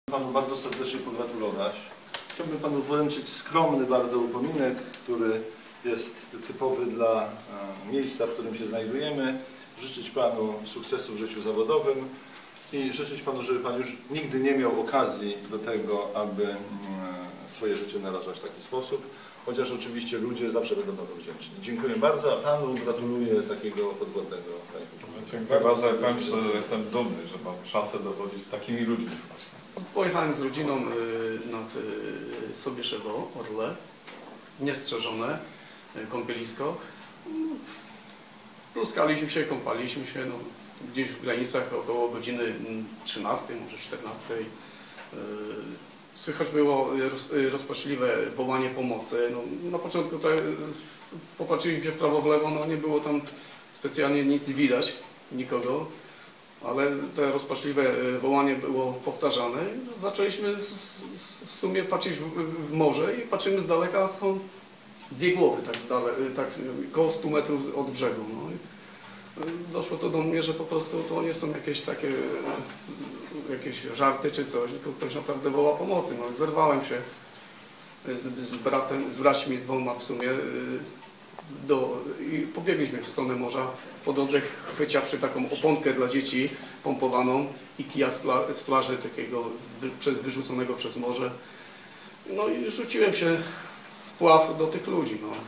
Panu bardzo serdecznie pogratulować. Chciałbym Panu wręczyć skromny bardzo upominek, który jest typowy dla miejsca, w którym się znajdujemy. Życzyć Panu sukcesu w życiu zawodowym i życzyć Panu, żeby Pan już nigdy nie miał okazji do tego, aby swoje życie narażać w taki sposób. Chociaż oczywiście ludzie zawsze będą Panu wdzięczni. Dziękuję bardzo, a Panu gratuluję takiego podwodnego. Dziękuję bardzo. Powiem szczerze, że jestem dumny, że mam szansę dowodzić takimi ludźmi właśnie. Pojechałem z rodziną nad Sobieszewo, Orle, niestrzeżone kąpielisko. Pluskaliśmy się, kąpaliśmy się, no, gdzieś w granicach około godziny 13, może 14. Słychać było rozpaczliwe wołanie pomocy. No, na początku popatrzyliśmy w prawo, w lewo, no nie było tam specjalnie nic widać, nikogo, ale te rozpaczliwe wołanie było powtarzane. Zaczęliśmy w sumie patrzeć w morze i patrzymy z daleka, są dwie głowy, tak około 100 metrów od brzegu. No. Doszło to do mnie, że po prostu to nie są jakieś takie żarty czy coś, tylko ktoś naprawdę woła pomocy. No, zerwałem się z braćmi dwoma w sumie i pobiegliśmy w stronę morza. Po drodze chwyciawszy taką oponkę dla dzieci pompowaną i kija z plaży takiego wyrzuconego przez morze. No i rzuciłem się w pław do tych ludzi. No.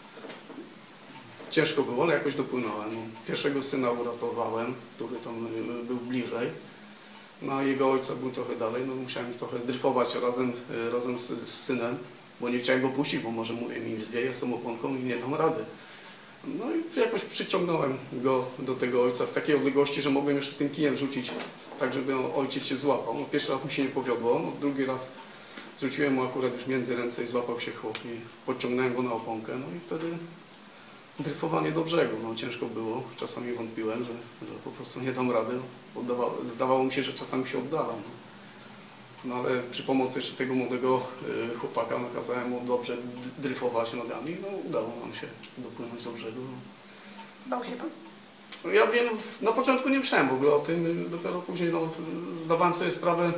Ciężko było, ale jakoś dopłynąłem. Pierwszego syna uratowałem, który tam był bliżej. No a jego ojca był trochę dalej, no musiałem trochę dryfować razem z synem, bo nie chciałem go puścić, bo może mi zwieje z tą oponką i nie dam rady. No i jakoś przyciągnąłem go do tego ojca w takiej odległości, że mogłem jeszcze tym kijem rzucić, tak żeby ojciec się złapał. No, pierwszy raz mi się nie powiodło, no, drugi raz rzuciłem mu akurat już między ręce i złapał się chłop i podciągnąłem go na oponkę. No i wtedy dryfowanie do brzegu, no ciężko było, czasami wątpiłem, że po prostu nie dam rady, zdawało mi się, że czasami się oddalam. No ale przy pomocy jeszcze tego młodego chłopaka nakazałem mu dobrze dryfować nogami, no udało nam się dopłynąć do brzegu. Bał się Pan? Ja wiem, na początku nie myślałem w ogóle o tym, dopiero później no, zdawałem sobie sprawę,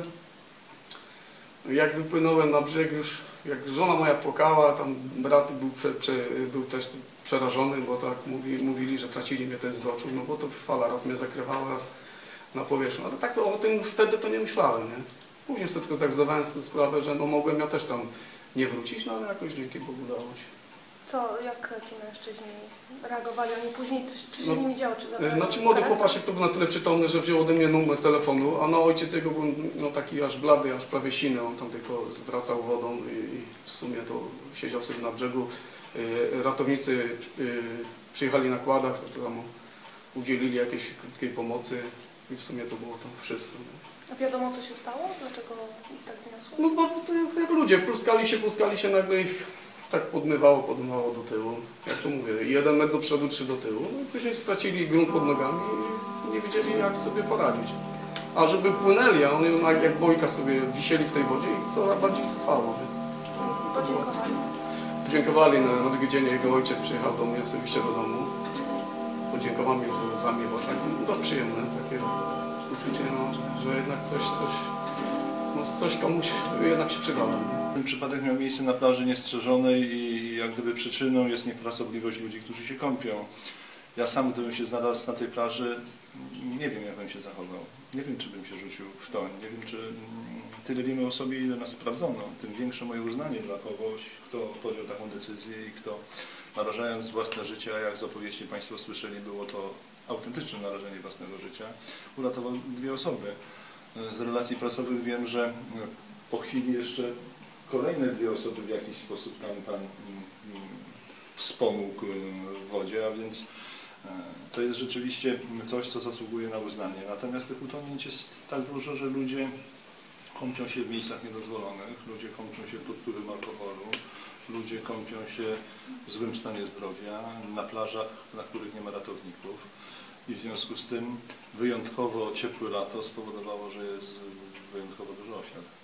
jak wypłynąłem na brzeg już, jak żona moja płakała, tam brat był też przerażony, bo tak mówili, że tracili mnie też z oczu, no bo to fala raz mnie zakrywała, raz na powierzchnię, ale tak to o tym wtedy to nie myślałem, nie? Później sobie tylko tak zdawałem sobie sprawę, że no mogłem ja też tam nie wrócić, no ale jakoś dzięki Bogu udało się. Jak ci mężczyźni reagowali? Oni później coś się z nimi działo? Znaczy młody chłopaczek to był na tyle przytomny, że wziął ode mnie numer telefonu, a no ojciec jego był no, taki aż blady, aż prawie siny, on tam tylko zwracał wodą i w sumie to siedział sobie na brzegu. Ratownicy przyjechali na kładach, to tam udzielili jakiejś krótkiej pomocy i w sumie to było to wszystko. A wiadomo, co się stało? Dlaczego ich tak zniosło? No bo to jak ludzie, pluskali się, nagle ich tak podmywało do tyłu. Jak to mówię, 1 metr do przodu, 3 do tyłu. No i później stracili grunt pod nogami i nie wiedzieli, jak sobie poradzić. A żeby płynęli, a oni jak bojka sobie wisieli w tej wodzie i coraz bardziej trwało. Podziękowali. Podziękowali na drugi dzień, jego ojciec przyjechał do mnie osobiście do domu. Podziękował mi za mnie w oczach. Dość przyjemne takie uczucie, no, że jednak coś komuś jednak się przydało. Ten przypadek miał miejsce na plaży niestrzeżonej i jak gdyby przyczyną jest niefrasobliwość ludzi, którzy się kąpią. Ja sam, gdybym się znalazł na tej plaży, nie wiem, jak bym się zachował. Nie wiem, czy bym się rzucił w toń. Nie wiem, czy tyle wiemy o sobie, ile nas sprawdzono. Tym większe moje uznanie dla kogoś, kto podjął taką decyzję i kto, narażając własne życie, a jak z opowieści Państwo słyszeli, było to autentyczne narażenie własnego życia, uratował 2 osoby. Z relacji prasowych wiem, że po chwili jeszcze kolejne 2 osoby w jakiś sposób tam Pan wspomógł w wodzie, a więc to jest rzeczywiście coś, co zasługuje na uznanie. Natomiast tych utonięć jest tak dużo, że ludzie kąpią się w miejscach niedozwolonych, ludzie kąpią się pod wpływem alkoholu, ludzie kąpią się w złym stanie zdrowia, na plażach, na których nie ma ratowników. I w związku z tym wyjątkowo ciepłe lato spowodowało, że jest wyjątkowo dużo ofiar.